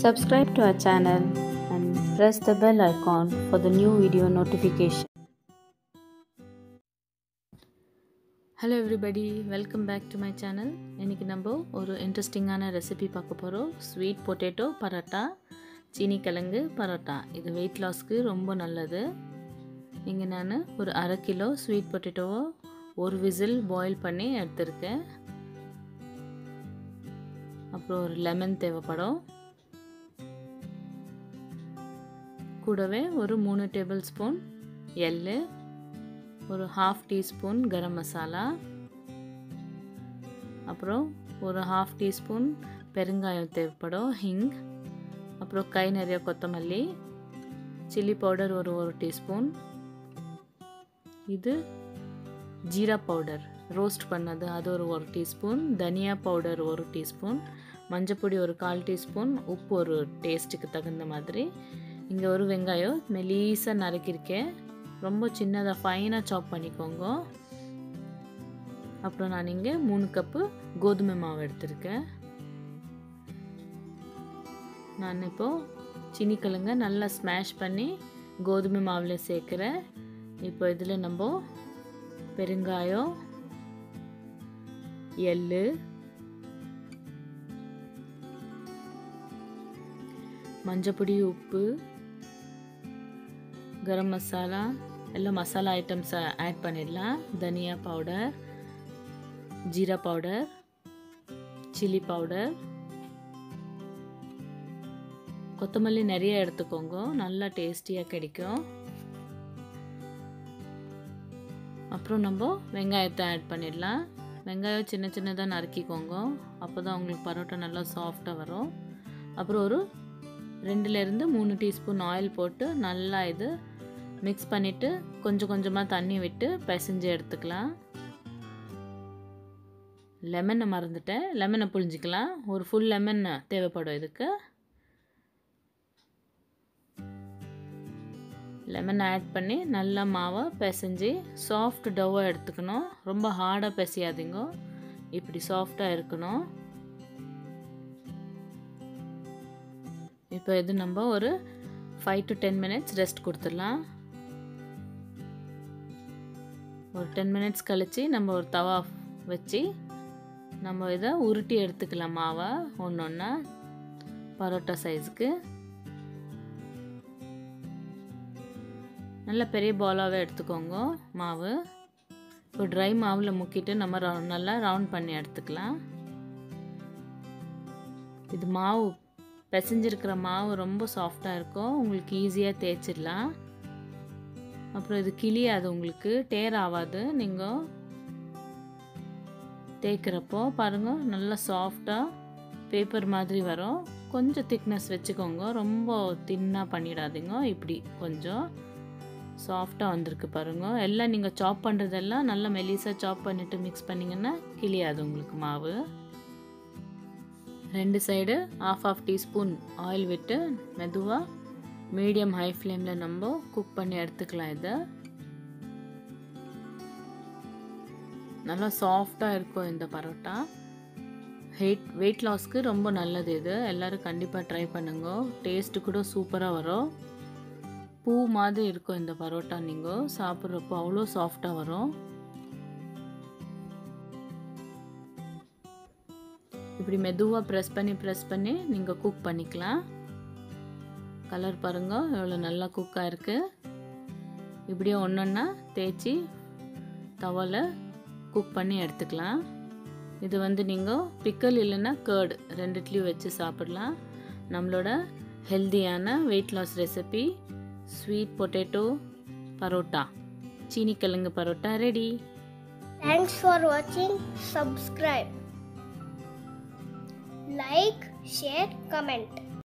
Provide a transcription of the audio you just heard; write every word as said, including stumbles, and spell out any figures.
Subscribe to our channel and press the bell icon for the new video notification. Hello everybody, welcome back to my channel. இன்னைக்கு நம்ம ஒரு இன்ட்ரஸ்டிங்கான recipe பார்க்க போறோம். Sweet potato parotta, சீனி கிழங்கு பரோட்டா. இது weight lossக்கு ரொம்ப நல்லது. இங்க நான் ஒரு அரை கிலோ ஸ்வீட் பொட்டேட்டோவை ஒரு விசில் பாயில் பண்ணி எடுத்துர்க்கேன். அப்புறம் ஒரு லெமன் தேவைப்படும். கூடவே ஒரு மூணு டேபிள் ஸ்பூன் எள்ளு, ஒரு ஹாஃப் டீஸ்பூன் கரம் மசாலா, அப்புறம் ஒரு ஹாஃப் டீஸ்பூன் பெருங்காயம் தேவைப்படும், ஹிங், அப்புறம் கை நிறைய கொத்தமல்லி, சில்லி பவுடர் ஒரு ஒரு டீஸ்பூன், இது ஜீரா பவுடர் ரோஸ்ட் பண்ணது அது ஒரு ஒரு டீஸ்பூன், தனியா பவுடர் ஒரு டீஸ்பூன், மஞ்சப்பொடி ஒரு கால் டீஸ்பூன், உப்பு ஒரு டேஸ்ட்டுக்கு தகுந்த மாதிரி. இங்கே ஒரு வெங்காயம் மெலீஸாக நறுக்கியிருக்கேன், ரொம்ப சின்னதாக ஃபைனாக சாப் பண்ணிக்கோங்க. அப்புறம் நான் இங்கே மூணு கப்பு கோதுமை மாவு எடுத்திருக்கேன். நான் இப்போது சீனி கிழங்க நல்லா ஸ்மாஷ் பண்ணி கோதுமை மாவில் சேர்க்குறேன். இப்போ இதில் நம்ம பெருங்காயம், எள்ளு, மஞ்சப்பொடி, உப்பு, கரம் மசாலா எல்லாம் மசாலா ஐட்டம்ஸை ஆட் பண்ணிடலாம். தனியா பவுடர், ஜீரா பவுடர், சில்லி பவுடர், கொத்தமல்லி நிறைய எடுத்துக்கோங்க, நல்லா டேஸ்டியாக கிடைக்கும். அப்புறம் நம்ம வெங்காயத்தை ஆட் பண்ணிடலாம். வெங்காயம் சின்ன சின்னதாக நறுக்கிக்கோங்க, அப்போ தான் உங்களுக்கு பரோட்டா நல்லா சாஃப்டாக வரும். அப்புறம் ஒரு ரெண்டுலேருந்து மூணு டீஸ்பூன் ஆயில் போட்டு நல்லா இது மிக்ஸ் பண்ணிவிட்டு கொஞ்சம் கொஞ்சமாக தண்ணி விட்டு பிசைஞ்சு எடுத்துக்கலாம். லெமனை மறந்துட்டேன், லெமனை புழிஞ்சிக்கலாம். ஒரு ஃபுல் லெமன் தேவைப்படும் இதுக்கு. லெமன் ஆட் பண்ணி நல்லா மாவை பிசைஞ்சு சாஃப்ட் டவ்வாக எடுத்துக்கணும். ரொம்ப ஹார்டாக பிசையாதீங்க, இப்படி சாஃப்டாக இருக்கணும். இப்போ இது நம்ம ஒரு five to ten minutes rest கொடுத்துடலாம். ஒரு டென் மினிட்ஸ் கழித்து நம்ம ஒரு தவா வச்சு நம்ம இதை உருட்டி எடுத்துக்கலாம் மாவை ஒன்று ஒன்றா பரோட்டா சைஸுக்கு. நல்ல பெரிய பாலாகவே எடுத்துக்கோங்க மாவு. இப்போ ட்ரை மாவில் முக்கிட்டு நம்ம ரவுண்ட் நல்லா ரவுண்ட் பண்ணி எடுத்துக்கலாம். இது மாவு பிசைஞ்சிருக்கிற மாவு ரொம்ப சாஃப்டாக இருக்கும், உங்களுக்கு ஈஸியாக தேய்ச்சிடலாம். அப்புறம் இது கிளியாது, உங்களுக்கு டேர் ஆகாது. நீங்கள் தேய்க்கிறப்போ பாருங்கள் நல்லா சாஃப்டாக பேப்பர் மாதிரி வரும். கொஞ்சம் திக்னஸ் வச்சுக்கோங்க, ரொம்ப தின்னாக பண்ணிடாதீங்க. இப்படி கொஞ்சம் சாஃப்டாக வந்திருக்கு பாருங்கள். எல்லாம் நீங்கள் சாப் பண்ணுறதெல்லாம் நல்லா மெலிசாக சாப் பண்ணிவிட்டு மிக்ஸ் பண்ணிங்கன்னா கிளியாது உங்களுக்கு மாவு. ரெண்டு side half half teaspoon oil விட்டு மெதுவாக மீடியம் ஹை ஃப்ளேமில் நம்ம குக் பண்ணி எடுத்துக்கலாம். இதை நல்லா சாஃப்டாக இருக்கும் இந்த பரோட்டா. ஹெயிட் வெயிட் லாஸ்க்கு ரொம்ப நல்லது இது, எல்லோரும் கண்டிப்பாக ட்ரை பண்ணுங்க. டேஸ்ட்டு கூட சூப்பராக வரும், பூ மாதிரி இருக்கும் இந்த பரோட்டா. நீங்கள் சாப்பிட்றப்போ அவ்வளோ சாஃப்டாக வரும். இப்படி மெதுவாக ப்ரெஸ் பண்ணி ப்ரெஸ் பண்ணி நீங்கள் குக் பண்ணிக்கலாம். கலர் பாருங்கள் எவ்வளோ நல்லா குக்காக இருக்குது. இப்படியே ஒன்று ஒன்றா தேய்ச்சி தவாவில் குக் பண்ணி எடுத்துக்கலாம். இது வந்து நீங்கள் பிக்கல் இல்லைன்னா கர்டு ரெண்டுத்துலேயும் வச்சு சாப்பிடலாம். நம்மளோட ஹெல்தியான weight loss recipe sweet potato parotta, சீனி கிழங்கு parotta ready. Thanks for watching. Subscribe, like, share, comment.